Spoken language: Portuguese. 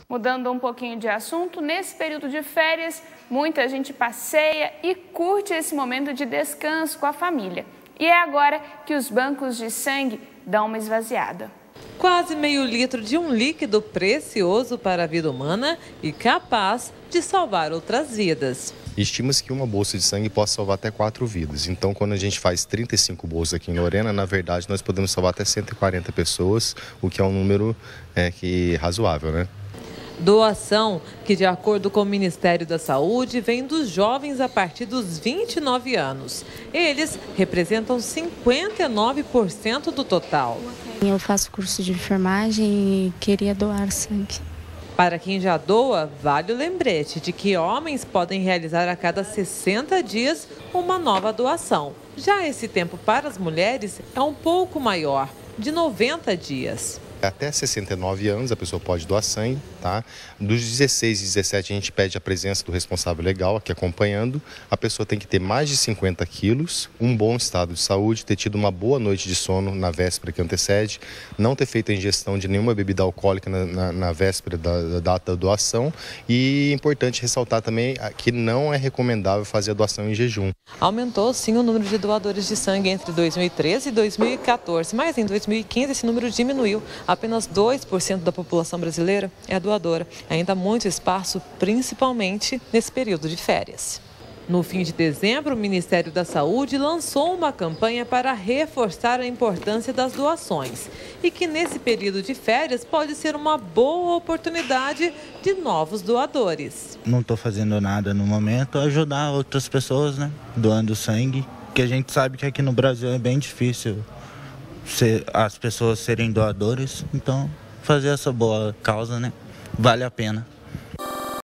Mudando um pouquinho de assunto, nesse período de férias, muita gente passeia e curte esse momento de descanso com a família. E é agora que os bancos de sangue dão uma esvaziada. Quase meio litro de um líquido precioso para a vida humana e capaz de salvar outras vidas. Estima-se que uma bolsa de sangue possa salvar até 4 vidas. Então, quando a gente faz 35 bolsas aqui em Lorena, na verdade, nós podemos salvar até 140 pessoas, o que é um número razoável, né? Doação que, de acordo com o Ministério da Saúde, vem dos jovens a partir dos 29 anos. Eles representam 59% do total. Eu faço curso de enfermagem e queria doar sangue. Para quem já doa, vale o lembrete de que homens podem realizar a cada 60 dias uma nova doação. Já esse tempo para as mulheres é um pouco maior, de 90 dias. Até 69 anos a pessoa pode doar sangue, tá? Dos 16 e 17 a gente pede a presença do responsável legal aqui acompanhando. A pessoa tem que ter mais de 50 quilos, um bom estado de saúde, ter tido uma boa noite de sono na véspera que antecede, não ter feito a ingestão de nenhuma bebida alcoólica na véspera da data da doação e é importante ressaltar também que não é recomendável fazer a doação em jejum. Aumentou sim o número de doadores de sangue entre 2013 e 2014, mas em 2015 esse número diminuiu. Apenas 2% da população brasileira é doadora. Ainda há muito espaço, principalmente nesse período de férias. No fim de dezembro, o Ministério da Saúde lançou uma campanha para reforçar a importância das doações e que nesse período de férias pode ser uma boa oportunidade de novos doadores. Não estou fazendo nada no momento, ajudar outras pessoas, né? Doando sangue, porque a gente sabe que aqui no Brasil é bem difícil as pessoas serem doadores, então fazer essa boa causa, né? Vale a pena.